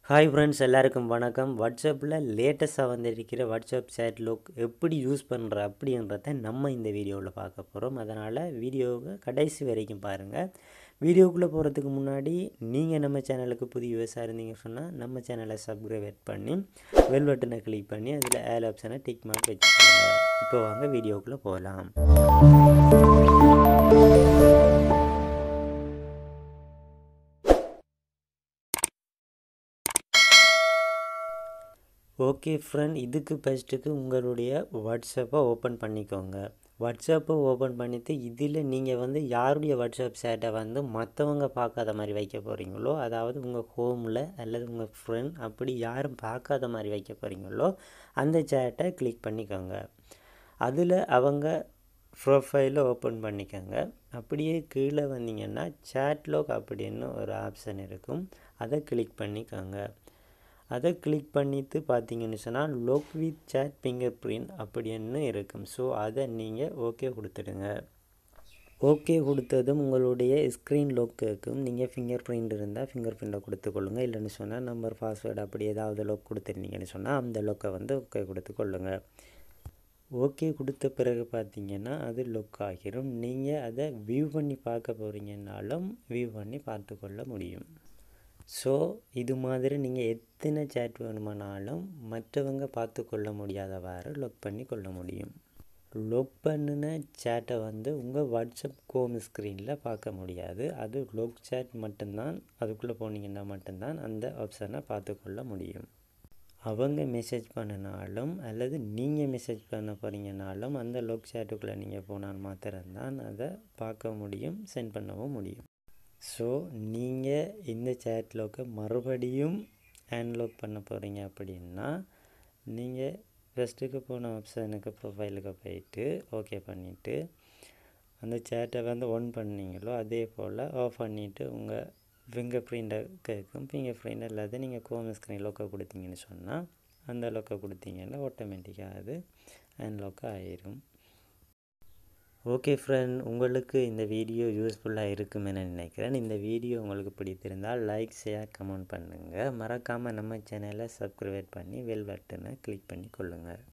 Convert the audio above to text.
Hi friends, எல்லாருக்கும் வணக்கம். வாட்ஸ்அப்பில் லேட்டஸ்ட்டாக வந்திருக்கிற வாட்ஸ்அப் சேட் லுக் எப்படி யூஸ் பண்ணுற அப்படின்றத நம்ம இந்த வீடியோவில் பார்க்க போகிறோம். அதனால் வீடியோவை கடைசி வரைக்கும் பாருங்கள். வீடியோக்குள்ளே போகிறதுக்கு முன்னாடி நீங்கள் நம்ம சேனலுக்கு புதிய வியூவர்ஸாக இருந்தீங்க சொன்னால் நம்ம சேனலை சப்ஸ்கிரைப் பண்ணி பெல் பட்டனை கிளிக் பண்ணி அதில் ஆல் ஆப்ஷனை டிக் மார்க் வச்சுக்கோங்க. இப்போ வாங்க வீடியோக்குள்ளே போகலாம். ஓகே ஃப்ரெண்ட், இதுக்கு ஃபஸ்ட்டுக்கு உங்களுடைய வாட்ஸ்அப்பை ஓப்பன் பண்ணிக்கோங்க. வாட்ஸ்அப்பை ஓப்பன் பண்ணிவிட்டு இதில் நீங்கள் யாருடைய வாட்ஸ்அப் சேட்டை மற்றவங்க பார்க்காத மாதிரி வைக்க போகிறீங்களோ, அதாவது உங்கள் ஹோமில் அல்லது உங்கள் ஃப்ரெண்ட் அப்படி யாரும் பார்க்காத மாதிரி வைக்க போகிறீங்களோ அந்த சேட்டை கிளிக் பண்ணிக்கோங்க. அதில் அவங்க ப்ரொஃபைலை ஓப்பன் பண்ணிக்கோங்க. அப்படியே கீழே வந்தீங்கன்னா சேட் லாக் அப்படின்னு ஒரு ஆப்ஷன் இருக்கும், அதை கிளிக் பண்ணிக்கோங்க. அதை கிளிக் பண்ணிவிட்டு பார்த்தீங்கன்னு சொன்னால் lock with chat finger print அப்படின்னு இருக்கும். ஸோ அதை நீங்கள் ஓகே கொடுத்துடுங்க. ஓகே கொடுத்ததும் உங்களுடைய ஸ்க்ரீன் லாக் கேட்கும். நீங்கள் ஃபிங்கர் பிரிண்ட் இருந்தால் ஃபிங்கர் பிரிண்ட்டை கொடுத்துக்கொள்ளுங்க. இல்லைன்னு சொன்னால் நம்பர் பாஸ்வேர்டு அப்படி ஏதாவது லாக் கொடுத்துருந்தீங்கன்னு சொன்னால் அந்த லாக்கை ஓகே கொடுத்துக்கொள்ளுங்க. ஓகே கொடுத்த பிறகு பார்த்தீங்கன்னா அது லாக் ஆகிரும். நீங்கள் அதை வியூ பண்ணி பார்க்க போகிறீங்கன்னாலும் வியூ பண்ணி பார்த்துக்கொள்ள முடியும். ஸோ இது மாதிரி நீங்கள் எத்தனை சேட் வேணுமானாலும் மற்றவங்க பார்த்து கொள்ள முடியாதவாறு லாக் பண்ணி கொள்ள முடியும். லாக் பண்ணின சேட்டை உங்கள் வாட்ஸ்அப் ஹோம் ஸ்க்ரீனில் பார்க்க முடியாது. அது லாக் சேட் மட்டும்தான், அதுக்குள்ளே போனீங்கன்னா மட்டும்தான் அந்த ஆப்ஷனை பார்த்துக்கொள்ள முடியும். அவங்க மெசேஜ் பண்ணினாலும் அல்லது நீங்கள் மெசேஜ் பண்ண போகிறீங்கனாலும் அந்த லாக் சேட்டுக்குள்ளே நீங்கள் போனால் மாத்திரம்தான் அதை பார்க்க முடியும், சென்ட் பண்ணவும் முடியும். ஸோ நீங்கள் இந்த சேட் லாக்கை மறுபடியும் அன்லாக் பண்ண போகிறீங்க அப்படின்னா நீங்கள் ஃபஸ்ட்டுக்கு போன ஆப்ஷனுக்கு ப்ரொஃபைலுக்கு போயிட்டு ஓகே பண்ணிவிட்டு அந்த சேட்டை ஆன் பண்ணீங்களோ அதே போல் ஆஃப் பண்ணிவிட்டு உங்கள் ஃபிங்கர் பிரிண்ட்டை கேட்கும். ஃபிங்கர் பிரிண்ட் இல்லாத நீங்கள் ஹோம் ஸ்க்ரீன் லாக்கை கொடுத்தீங்கன்னு சொன்னால் அந்த லாக்கை கொடுத்தீங்கன்னா ஆட்டோமேட்டிக்காக அது அன்லாக் ஆகிடும். ஓகே ஃப்ரெண்ட், உங்களுக்கு இந்த வீடியோ யூஸ்ஃபுல்லாக இருக்குமென்னு நினைக்கிறேன். இந்த வீடியோ உங்களுக்கு பிடித்திருந்தால் லைக், ஷேர், கமெண்ட் பண்ணுங்கள். மறக்காமல் நம்ம சேனலை சப்ஸ்கிரைப் பண்ணி பெல் பட்டனை கிளிக் பண்ணி கொள்ளுங்கள்.